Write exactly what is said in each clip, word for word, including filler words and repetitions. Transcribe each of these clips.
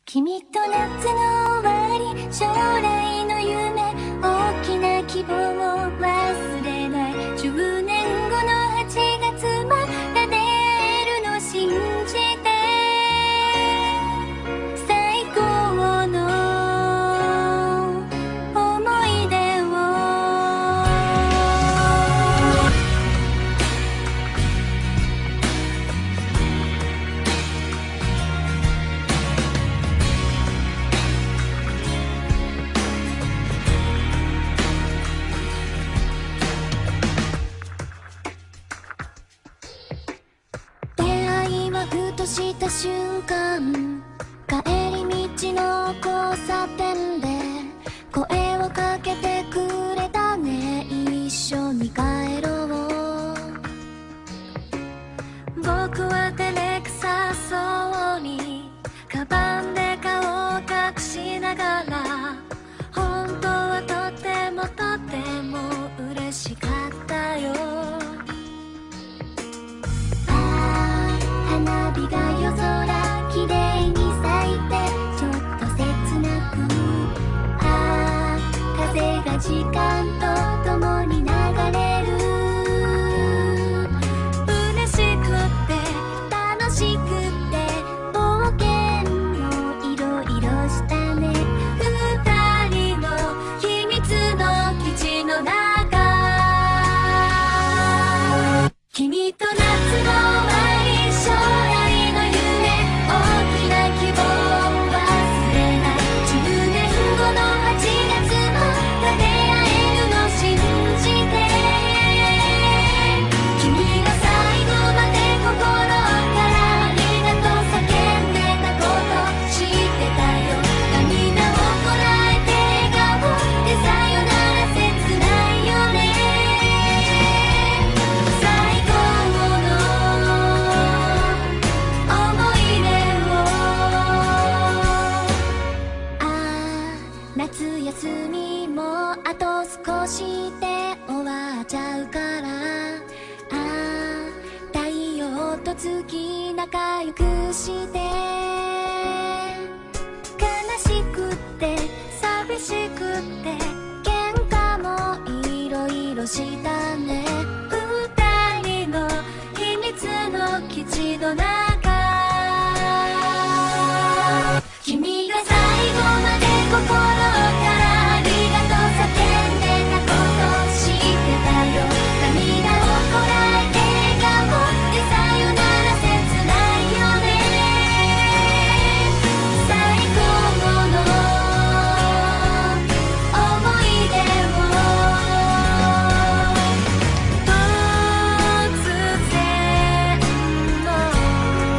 君と夏の終わり、将来の夢、大きな希望を忘れない。じゅうねんごのはちがつまた出会えるの信じて、最高の思い出を。ふとした瞬間、帰り道の交差点で声をかけてくれたね。一緒に帰ろう。僕は照れくさそうにカバンで顔を隠しながら、本当はとってもとっても嬉しかったよ。花火が夜空きれいに咲いてちょっと切なく、ああ風が時間とともに流れる。嬉しくって楽しくって冒険もいろいろしたね。二人の秘密の基地の中、君と夏の終わり、将来の夢、大きな希望を忘れない。じゅうねんごのはちがつまた出会えるの信じて、君が最後まで心からありがとう叫んでたこと知ってたよ。涙をこらえて笑顔でさよなら切ないよね。最高の思い出を。ああ夏休みもあと少しで終わっちゃうから、ああ太陽と月仲良くして、悲しくって寂しくって喧嘩もいろいろしたね。二人の秘密の基地の中、君が最後まで心からありがとう叫んでたこと知ってたよ。涙をこらえて笑顔でさよなら切ないよね。最高の思い出を。突然の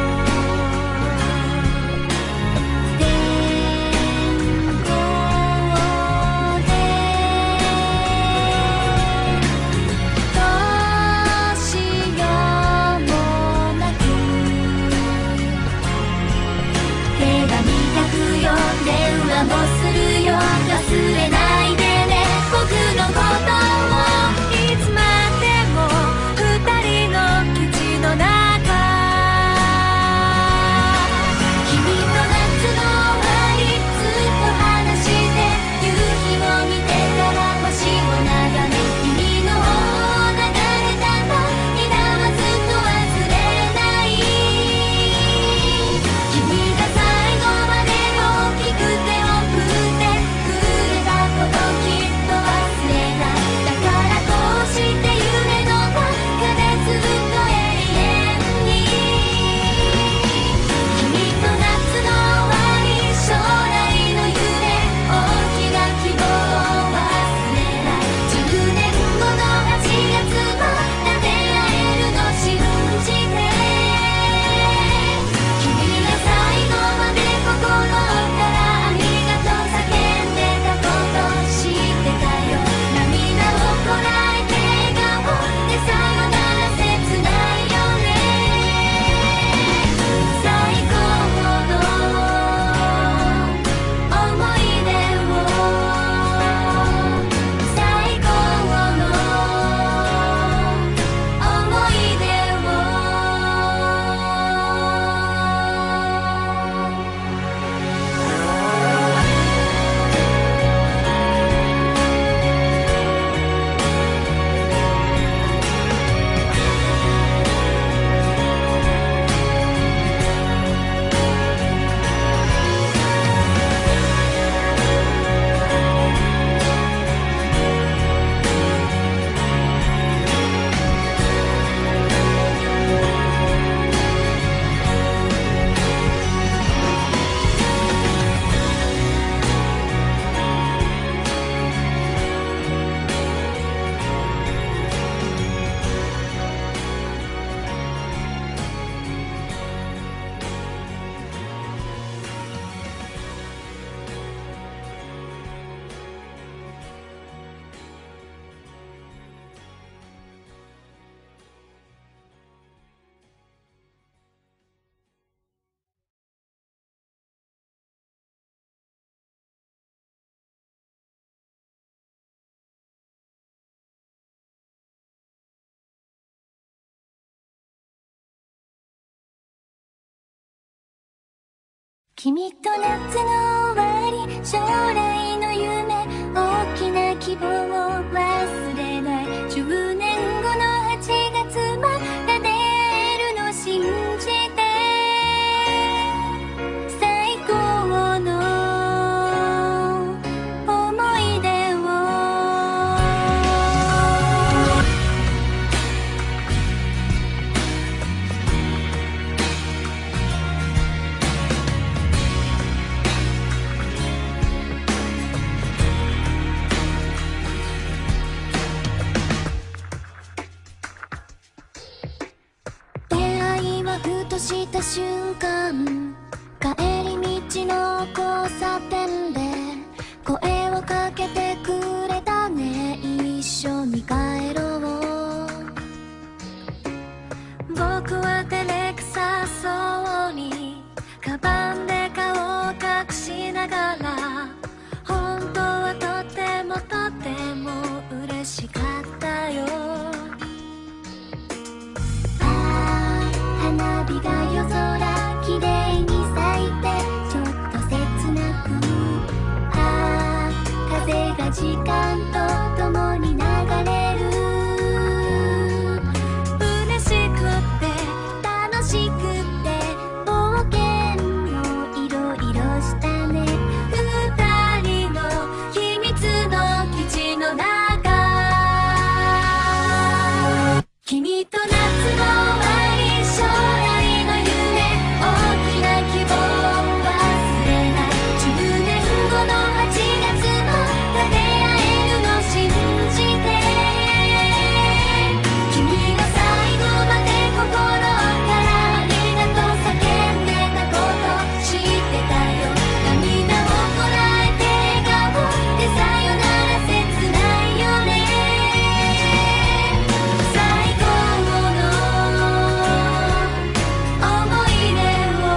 君と夏の終わり、将来の夢、大きな希望を忘れない。じゅうねんごのはちがつまた出会えるの信じて、最高の思い出を。ふとした瞬間、帰り道の交差点で声をかけてくれたね。一緒に帰ろう。僕は照れくさそうにカバンで顔を隠しながら、本当はとてもとても嬉しかったよ。花火が夜空きれいに咲いてちょっと切なく、ああ風が時間とともに流れる。嬉しくって楽しくって冒険もいろいろしたね。二人の秘密の基地の中、君と夏の終わり、将来の夢、大きな希望を忘れない。じゅうねんごのはちがつもた出会えるの信じて、君が最後まで心からありがとう叫んでたこと知ってたよ。涙をこらえて笑顔でさよなら切ないよね。最高の思い出を。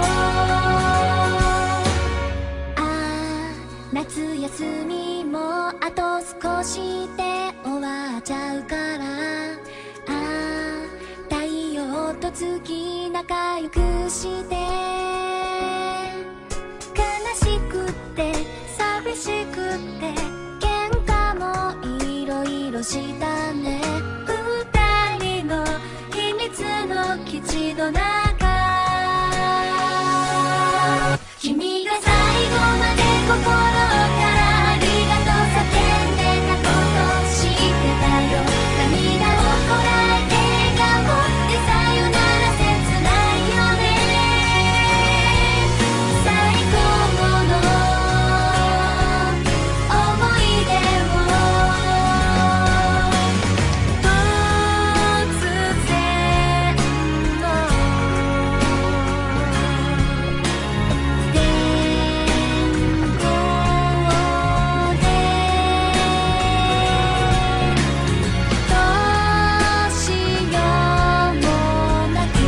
ああ夏休みもあと少しで終わっちゃうから、ああ太陽と月仲良くして、悲しくって寂しくって喧嘩もいろいろしたね。二人の秘密の基地の中、君が最後まで心からありがとう叫んでたこと知ってたよ。涙をこらえて笑顔でさよなら切ないよね。最高の思い出を。突然の天候でどうしようもなく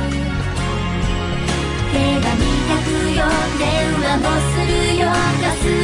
手紙書くよ、電話もするよ、ガス